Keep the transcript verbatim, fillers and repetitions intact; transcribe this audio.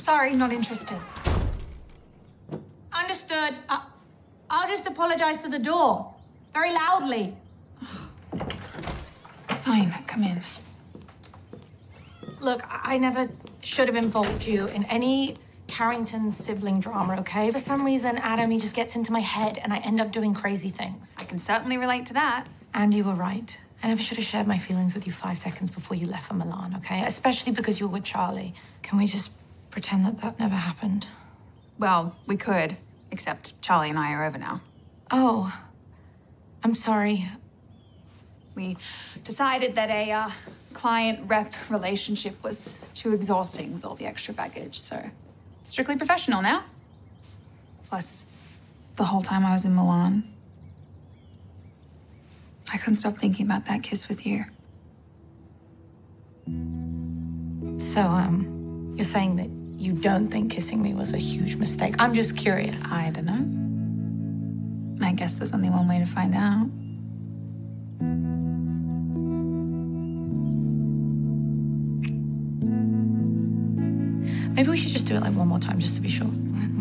Sorry, not interested. Understood. I I'll just apologize to the door. Very loudly. Fine, come in. Look, I I never should have involved you in any Carrington sibling drama, okay? For some reason, Adam, he just gets into my head and I end up doing crazy things. I can certainly relate to that. And you were right. I never should have shared my feelings with you five seconds before you left for Milan, okay? Especially because you were with Charlie. Can we just pretend that that never happened? Well, we could, except Charlie and I are over now. Oh, I'm sorry. We decided that a uh, client-rep relationship was too exhausting with all the extra baggage, so strictly professional now. Plus, the whole time I was in Milan, I couldn't stop thinking about that kiss with you. So, um, you're saying that you don't think kissing me was a huge mistake? I'm just curious. I don't know. I guess there's only one way to find out. Maybe we should just do it like one more time just to be sure.